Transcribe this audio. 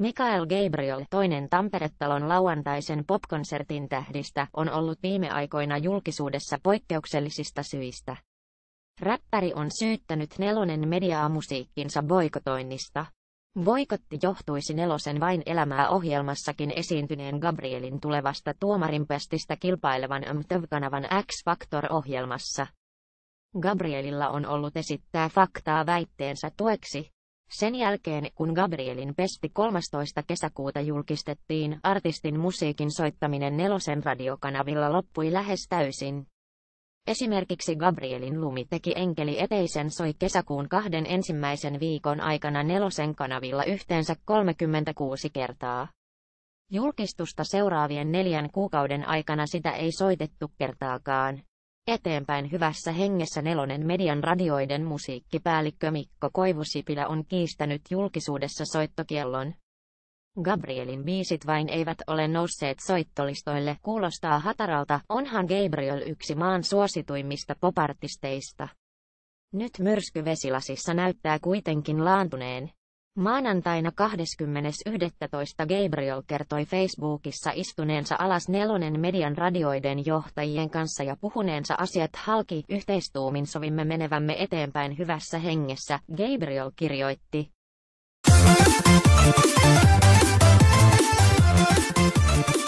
Michael Gabriel, toinen Tampere-talon lauantaisen popkonsertin tähdistä, on ollut viime aikoina julkisuudessa poikkeuksellisista syistä. Räppäri on syyttänyt Nelonen mediaa musiikkinsa boikotoinnista. Boikotti johtuisi Nelosen Vain elämää -ohjelmassakin esiintyneen Gabrielin tulevasta tuomarinpestistä kilpailevan MTV-kanavan X-Factor-ohjelmassa. Gabrielilla on ollut esittää faktaa väitteensä tueksi. Sen jälkeen, kun Gabrielin pesti 13. kesäkuuta julkistettiin, artistin musiikin soittaminen Nelosen radiokanavilla loppui lähes täysin. Esimerkiksi Gabrielin Lumi teki Enkeli eteisen soi kesäkuun 2 ensimmäisen viikon aikana Nelosen kanavilla yhteensä 36 kertaa. Julkistusta seuraavien 4 kuukauden aikana sitä ei soitettu kertaakaan. Eteenpäin hyvässä hengessä Nelonen median radioiden musiikkipäällikkö Mikko Koivusipilä on kiistänyt julkisuudessa soittokiellon. Gabrielin biisit vain eivät ole nousseet soittolistoille, kuulostaa hataralta, onhan Gabriel yksi maan suosituimmista popartisteista. Nyt myrsky vesilasissa näyttää kuitenkin laantuneen. Maanantaina 20.11. Gabriel kertoi Facebookissa istuneensa alas Nelonen median radioiden johtajien kanssa ja puhuneensa asiat halki, yhteistuumin sovimme menevämme eteenpäin hyvässä hengessä, Gabriel kirjoitti.